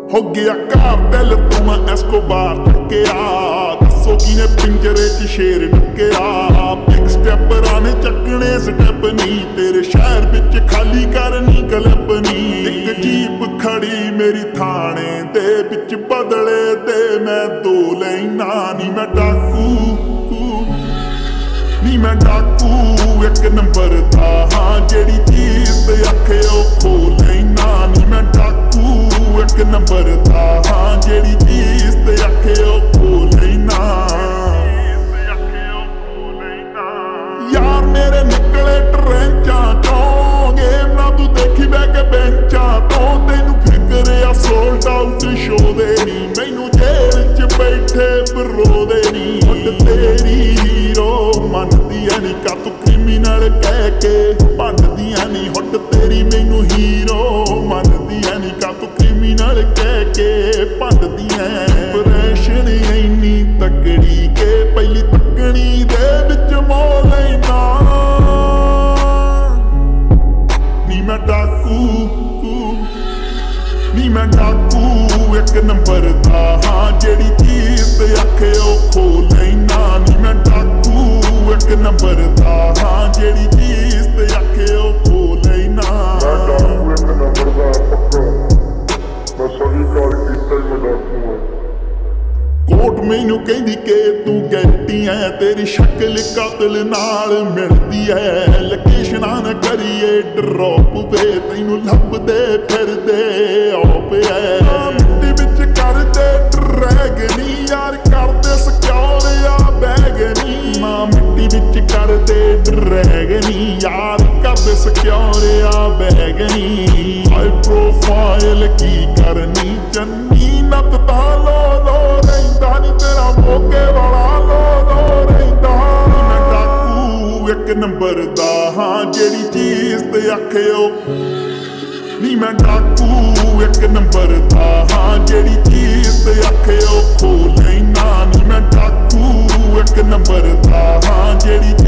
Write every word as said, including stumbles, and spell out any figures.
हो गया कार्टेल तो मैं एस्कोबार टक्केया दसो किने पिंजरे च शेर ढक्केया बिग स्टेपरां ने चकने स्टेप नी तेरे शहर विच खाली करनी क्लिप नी इक जीप खड़ी मेरी थाने दे विच बदले ते मैं दो लैना नी मैं डाकू नी मैं डाकू एक नंबर दा हाँ जेड़ी चीज ते आखे ओ खो लैना नी मैं डाकू एक नंबर दा हाँ जेड़ी चीज ते आखे ओ खो लैना यार मेरे निकले ट्रेंचां चों गेम ना तू देखी बै के बेंचां तो तैनू फिक्र आ सोल्ड आउट शो दे नी मैनू जेल च बैठे बरो दे नी हुट तेरी हीरो मनदी ऐ नी का तू क्रिमिनल कह के भंडदी ऐ नी हुट तेरी मैनू हीरो मनदी ऐ नी का तू क्रिमिनल कह के भंडदी ऐ ऑपरेशन इन्नी तकड़ी के पहली तकनी दे विच मोह लैना नी मैं डाकू नी मैं डाकू एक नंबर दा हाँ जेड़ी चीज ते आखे ओ खो लैना नी मैं डाकू एक नंबर दा हाँ जेड़ी चीज ते आखे ओ खो लैना मैं डाकू एक नंबर दा पक्का मैं सभी कार कीता ही मैं डाकू हां कोट मैनू कहंदी के तू गैरटी है तेरी शक्ल कातिल नाल मिलदी है लोकेशनां न करिए ड्रॉप वे तैनू लभदे फिरदे ऑप है मिट्टी विच करदे ड्रैगनी यार करदे सिक्योर या बैगनी मां मिट्टी विच करदे ड्रैगनी यार करदे सिक्योर या बैगनी हाई प्रोफाइल की करनी चन्नी नत ता लो लो रहिंदा नी तेरा मोके वाला लो लो रहिंदा मैं डाकू एक नंबर दा हाँ जेड़ी चीज ते आखे ओ नी मैं डाकू एक नंबर दा हाँ जेड़ी चीज ते आखे ओ खो लैना नी मैं डाकू एक नंबर दा हाँ जेड़ी